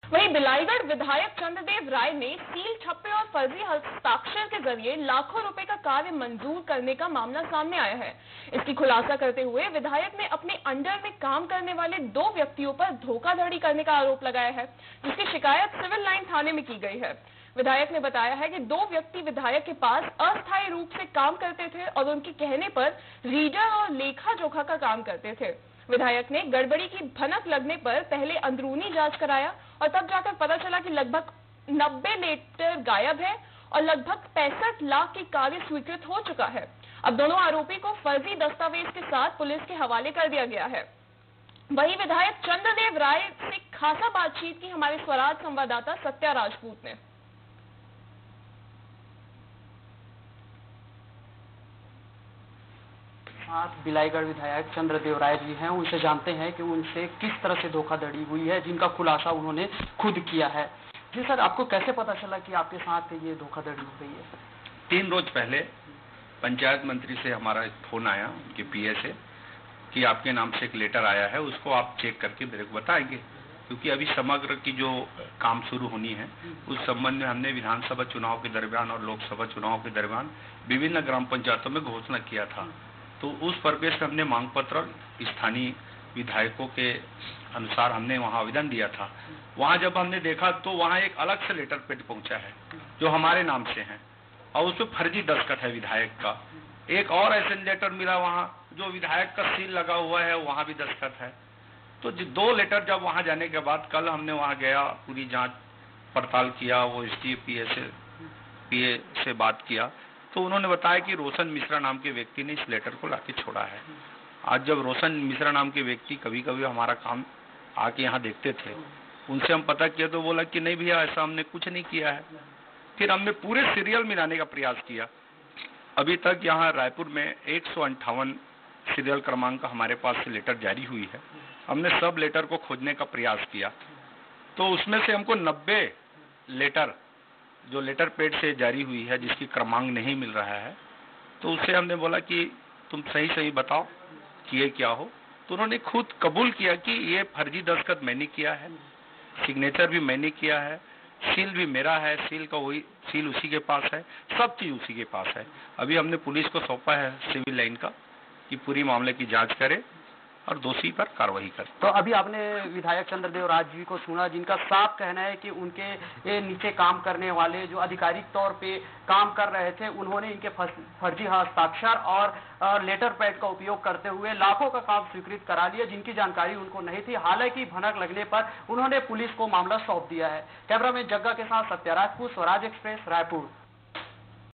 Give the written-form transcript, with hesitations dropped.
वहीं बिलाईगढ़ विधायक चंद्रदेव राय ने सील छप्पे और फर्जी हस्ताक्षर के जरिए लाखों रुपए का कार्य मंजूर करने का मामला सामने आया है। इसकी खुलासा करते हुए विधायक ने अपने अंडर में काम करने वाले 2 व्यक्तियों पर धोखाधड़ी करने का आरोप लगाया है, जिसकी शिकायत सिविल लाइन थाने में की गई है। विधायक ने बताया है कि 2 व्यक्ति विधायक के पास अस्थायी रूप से काम करते थे और उनके कहने पर रीडर और लेखा जोखा का काम करते थे। विधायक ने गड़बड़ी की भनक लगने पर पहले अंदरूनी जांच कराया और तब जाकर पता चला कि लगभग 90 लेटर गायब है और लगभग 65 लाख की कार्य स्वीकृत हो चुका है। अब दोनों आरोपी को फर्जी दस्तावेज के साथ पुलिस के हवाले कर दिया गया है। वहीं विधायक चंद्रदेव राय से खासा बातचीत की हमारे स्वराज संवाददाता सत्या राजपूत ने। आज बिलाईगढ़ विधायक चंद्रदेव राय जी हैं, उनसे जानते हैं कि उनसे किस तरह से धोखाधड़ी हुई है, जिनका खुलासा उन्होंने खुद किया है। जी सर, आपको कैसे पता चला कि आपके साथ ये धोखाधड़ी हो गई है? 3 रोज पहले पंचायत मंत्री से हमारा एक फोन आया उनके पीए से कि आपके नाम से एक लेटर आया है, उसको आप चेक करके मेरे को बताएंगे, क्योंकि अभी समग्र की जो काम शुरू होनी है उस संबंध में हमने विधानसभा चुनाव के दरमियान और लोकसभा चुनाव के दरमियान विभिन्न ग्राम पंचायतों में घोषणा किया था। तो उस परिवेश में हमने मांग पत्र स्थानीय विधायकों के अनुसार हमने वहां आवेदन दिया था। वहां जब हमने देखा तो वहां एक अलग से लेटर पेड पहुंचा है जो हमारे नाम से है और उसमें फर्जी दस्तखत है विधायक का। एक और ऐसे लेटर मिला वहां जो विधायक का सील लगा हुआ है, वहां भी दस्तखत है। तो 2 लेटर जब वहां जाने के बाद कल हमने वहां गया, पूरी जांच पड़ताल किया, वो एसडीओ पीए से बात किया तो उन्होंने बताया कि रोशन मिश्रा नाम के व्यक्ति ने इस लेटर को लाके छोड़ा है। आज जब रोशन मिश्रा नाम के व्यक्ति कभी कभी हमारा काम आके यहाँ देखते थे, उनसे हम पता किया तो बोला कि नहीं भैया ऐसा हमने कुछ नहीं किया है। फिर हमने पूरे सीरियल मिलाने का प्रयास किया। अभी तक यहाँ रायपुर में 158 सीरियल क्रमांक हमारे पास से लेटर जारी हुई है। हमने सब लेटर को खोजने का प्रयास किया तो उसमें से हमको 90 लेटर जो लेटर पेड से जारी हुई है जिसकी क्रमांक नहीं मिल रहा है, तो उससे हमने बोला कि तुम सही बताओ कि ये क्या हो। तो उन्होंने खुद कबूल किया कि ये फर्जी दस्तखत मैंने किया है, सिग्नेचर भी मैंने किया है, सील भी मेरा है, सील का वही सील उसी के पास है, सब चीज उसी के पास है। अभी हमने पुलिस को सौंपा है सिविल लाइन का कि पूरी मामले की जांच करे और दोषी पर कार्रवाई करे। तो अभी आपने विधायक चंद्रदेव राय जी को सुना, जिनका साफ कहना है कि उनके नीचे काम करने वाले जो आधिकारिक तौर पे काम कर रहे थे, उन्होंने इनके फर्जी हस्ताक्षर और लेटर पैड का उपयोग करते हुए लाखों का काम स्वीकृत करा लिया, जिनकी जानकारी उनको नहीं थी। हालांकि भनक लगने पर उन्होंने पुलिस को मामला सौंप दिया है। कैमरामैन जग्गा के साथ सत्या राजपूत, स्वराज एक्सप्रेस, रायपुर।